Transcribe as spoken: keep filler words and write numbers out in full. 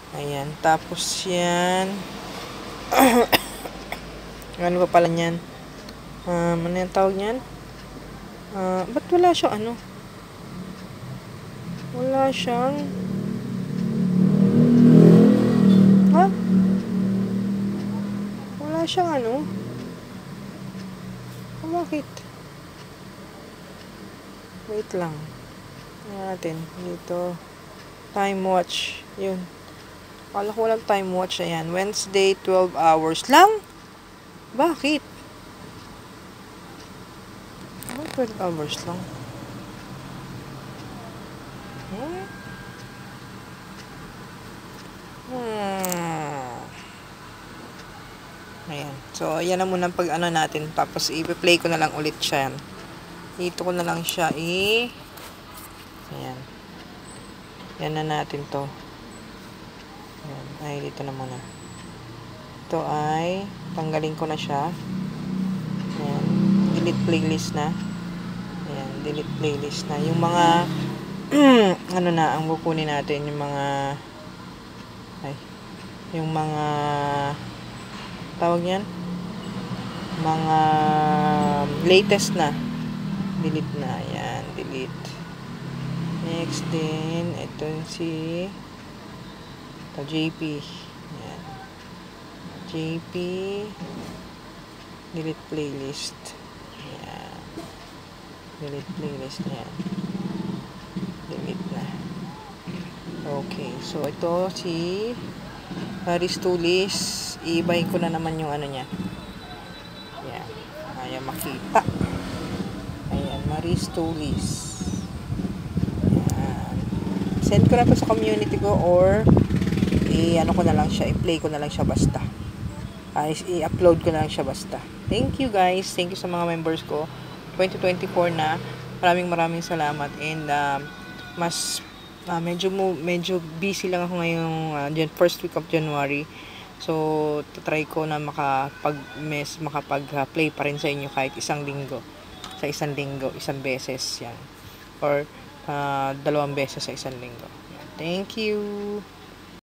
Ayan. Tapos yan. Ano pa pala yan? Um, ano yung tawag yan? Uh, ba't wala siyang ano? Wala siyang... Ha? Wala siyang ano? Bakit? Wait lang. Tingnan natin. Dito. Time watch. Yun. Akala ko walang time watch. Ayan. Wednesday, twelve hours lang? Bakit? Bakit twelve hours lang? Hmm? Hmm. Ayan. So, ayan na muna pag ano natin. Tapos, i-play ko na lang ulit siya. Dito ko na lang siya i... Ayan. Yan na natin to. Ayan. Ay, dito na muna. Ito ay, tanggalin ko na siya. Ayan. Delete playlist na. Ayan. Delete playlist na. Yung mga, ano na, ang kukunin natin, yung mga, ay, yung mga, tawag yan? Mga latest na. Delete na. Ayan. Delete. Next din, ito si ito, J P. Ayan. J P. Delete playlist. Ayan. Delete playlist. Ayan. Delete na. Okay. So, ito si Paris Tulis. I-ibahin ko na naman yung ano niya. Ayan. Ayan, makita. Ayan, Maris Tulis. Send ko na to sa community ko or i-ano ko na lang siya, i-play ko na lang siya basta. Uh, i-upload ko na lang siya basta. Thank you guys. Thank you sa mga members ko. twenty twenty-four na. Maraming maraming salamat and uh, mas uh, medyo medyo busy lang ako ngayong uh, first week of January. So, try ko na makapag-mes, makapag-play pa rin sa inyo kahit isang linggo. Sa isang linggo, isang beses yan. Or Uh, dalawang beses sa isang linggo. Thank you.